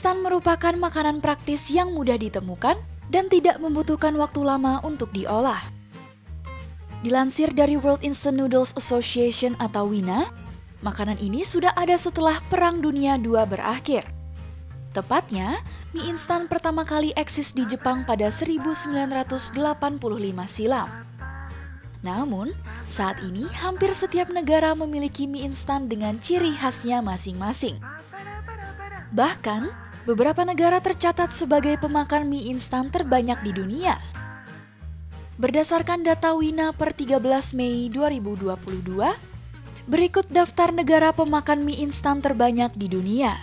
instan merupakan makanan praktis yang mudah ditemukan dan tidak membutuhkan waktu lama untuk diolah. Dilansir dari World Instant Noodles Association atau WINA, makanan ini sudah ada setelah Perang Dunia II berakhir. Tepatnya, mie instan pertama kali eksis di Jepang pada 1985 silam. Namun, saat ini hampir setiap negara memiliki mie instan dengan ciri khasnya masing-masing. Bahkan, beberapa negara tercatat sebagai pemakan mie instan terbanyak di dunia. Berdasarkan data WINA per 13 Mei 2022, berikut daftar negara pemakan mie instan terbanyak di dunia.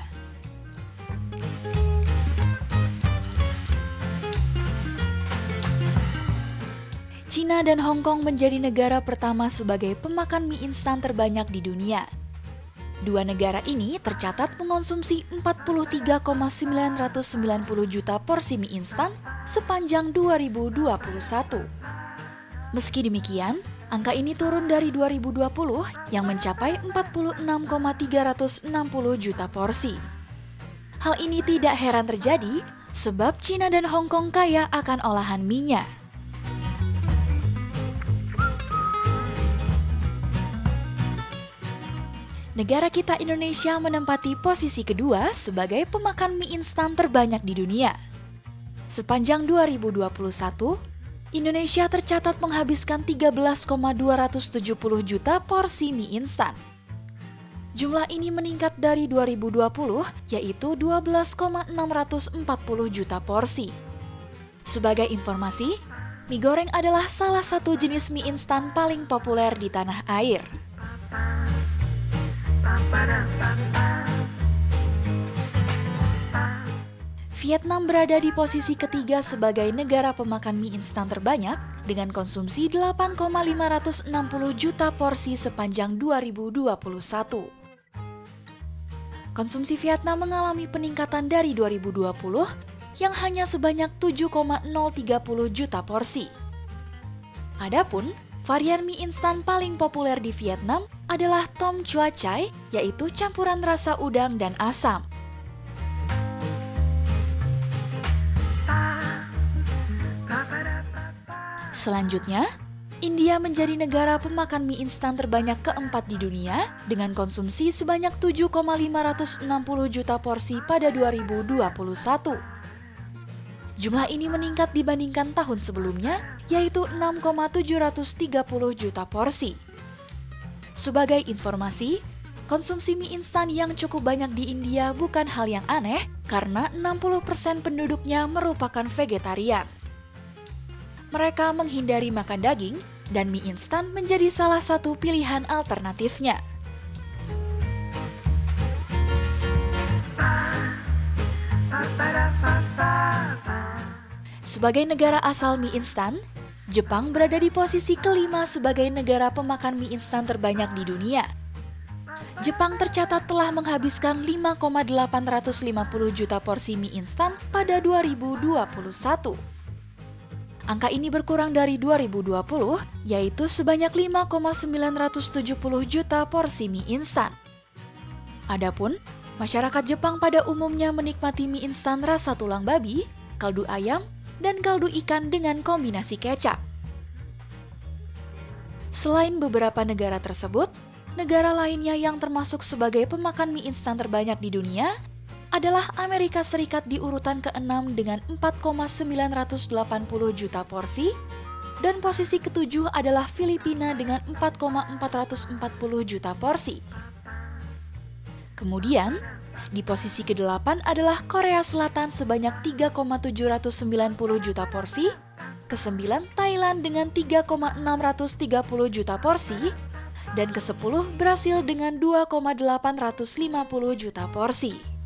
China dan Hong Kong menjadi negara pertama sebagai pemakan mie instan terbanyak di dunia. Dua negara ini tercatat mengonsumsi 43,990 juta porsi mie instan sepanjang 2021. Meski demikian, angka ini turun dari 2020 yang mencapai 46,360 juta porsi. Hal ini tidak heran terjadi sebab China dan Hong Kong kaya akan olahan mie-nya. Negara kita Indonesia menempati posisi kedua sebagai pemakan mie instan terbanyak di dunia. Sepanjang 2021, Indonesia tercatat menghabiskan 13,270 juta porsi mie instan. Jumlah ini meningkat dari 2020, yaitu 12,640 juta porsi. Sebagai informasi, mie goreng adalah salah satu jenis mie instan paling populer di tanah air. Vietnam berada di posisi ketiga sebagai negara pemakan mie instan terbanyak dengan konsumsi 8,560 juta porsi sepanjang 2021. Konsumsi Vietnam mengalami peningkatan dari 2020 yang hanya sebanyak 7,030 juta porsi. Adapun varian mie instan paling populer di Vietnam adalah Tom Chua Chai, yaitu campuran rasa udang dan asam. Selanjutnya, India menjadi negara pemakan mie instan terbanyak keempat di dunia dengan konsumsi sebanyak 7,560 juta porsi pada 2021. Jumlah ini meningkat dibandingkan tahun sebelumnya, yaitu 6,730 juta porsi. Sebagai informasi, konsumsi mie instan yang cukup banyak di India bukan hal yang aneh karena 60% penduduknya merupakan vegetarian. Mereka menghindari makan daging dan mie instan menjadi salah satu pilihan alternatifnya. Sebagai negara asal mie instan, Jepang berada di posisi kelima sebagai negara pemakan mie instan terbanyak di dunia. Jepang tercatat telah menghabiskan 5,850 juta porsi mie instan pada 2021. Angka ini berkurang dari 2020, yaitu sebanyak 5,970 juta porsi mie instan. Adapun, masyarakat Jepang pada umumnya menikmati mie instan rasa tulang babi, kaldu ayam, dan kaldu ikan dengan kombinasi kecap. Selain beberapa negara tersebut, negara lainnya yang termasuk sebagai pemakan mie instan terbanyak di dunia adalah Amerika Serikat di urutan ke-6 dengan 4,980 juta porsi, dan posisi ketujuh adalah Filipina dengan 4,440 juta porsi. Kemudian, di posisi ke-8 adalah Korea Selatan sebanyak 3,790 juta porsi, ke-9 Thailand dengan 3,630 juta porsi, dan ke-10 Brasil dengan 2,850 juta porsi.